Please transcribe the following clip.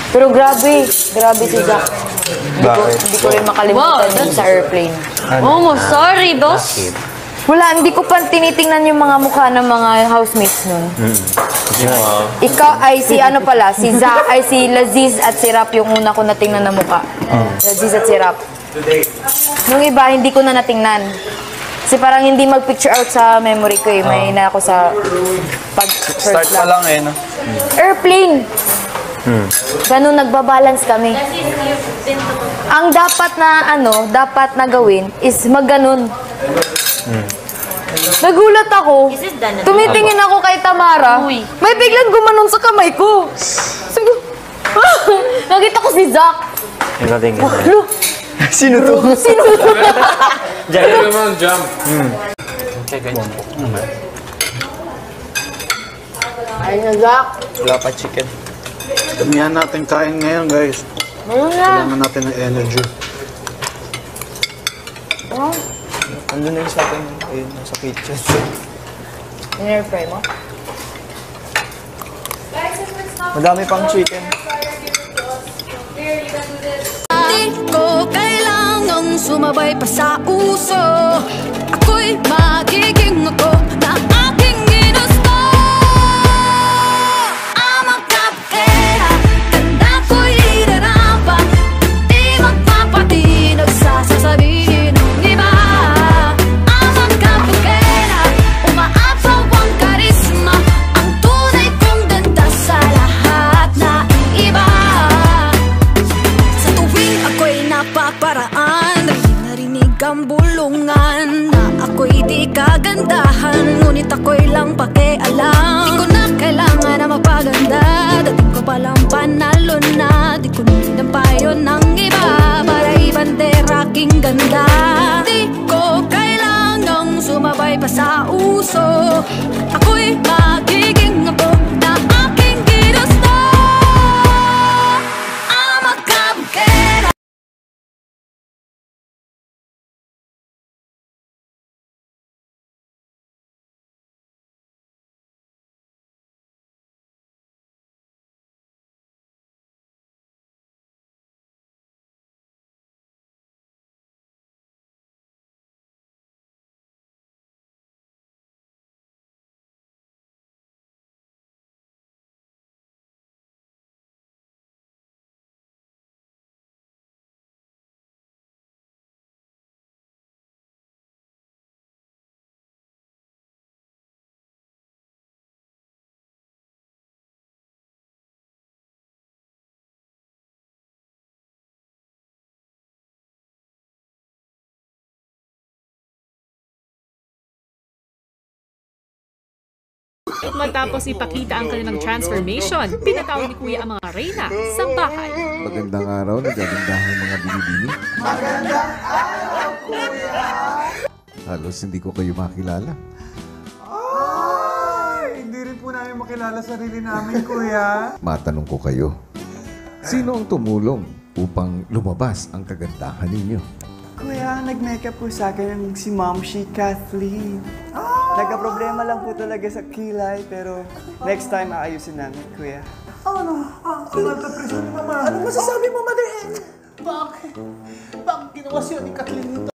Pero grabe si Zach. Hindi ko rin makalimutan yun sa airplane. Oh, sorry, boss. Wala, hindi ko pa tinitingnan yung mga mukha ng mga housemates nun. Ikaw ay si ano pala, si Zach, ay si Laziz at si Rap yung una ko natingnan na mukha. Laziz at si Rap. Nung iba, hindi ko na natingnan. Kasi parang hindi mag-picture out sa memory ko eh. May na ako sa pag-first start pa lang eh, no? Airplane! Ganun, nagbabalance kami. Ang dapat na gawin is mag-ganun. Nagulat ako. Tumitingin ako kay Tamara. May biglang gumanon sa kamay ko. Sabi ko, nakita ko si Zach. Sino to? Sino to? Jump. Ayun na, Zach. Wala pa chicken. Damihan natin kain ngayon, guys. Kailangan natin ng energy. Andun na yung sa akin. Ayun, nasa kitchen. In-airfry mo? Madami pang chicken. Di ko kailangang sumabay pa sa uso. Ako'y magiging ako na aking ginusto. Amang kapera, ganda ko'y inarapa. Di magpapatinag sa sasabihin ng iba. Amang kapera, umaapaw ang karisma. Ang tunay kong ganda sa lahat na iba. Sa tuwing ako'y napaparaan, narinig ang bulungan na ako'y di kagandahan, ngunit ako'y lang pakialam. Di ko na kailangan na magpaganda, dating ko palang panalo na. Di ko ninampayo ng iba para ibandera aking ganda. Di ko kailangang sumabay pa sa uso. Ako'y magiging ako na aking ginusto. Ama kabukera. Matapos ipakita ang kanilang transformation, pinatawag ni Kuya ang mga reyna sa bahay. Magandang araw, nagagandahang mga binibini. Magandang araw, Kuya! Halos hindi ko kayo makilala. Ay! Hindi rin po namin makilala sarili namin, Kuya. Matanong ko kayo, sino ang tumulong upang lumabas ang kagandahan ninyo? Kuya, nag-makeup po sa akin si Mom, si Kathleen. Nagka-problema lang po talaga sa kilay, pero next time aayusin namin, Kuya. Nagka-presyon ni Mama. Ano masasabi mo, Mother Hen? Bakit ginawa siya ni Kathleen ito?